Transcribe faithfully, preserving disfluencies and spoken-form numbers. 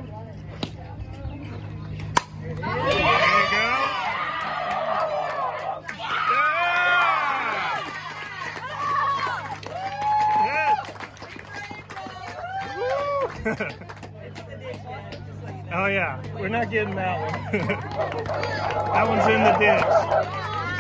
There you go. Yeah. Oh yeah, we're not getting that one. That one's in the ditch.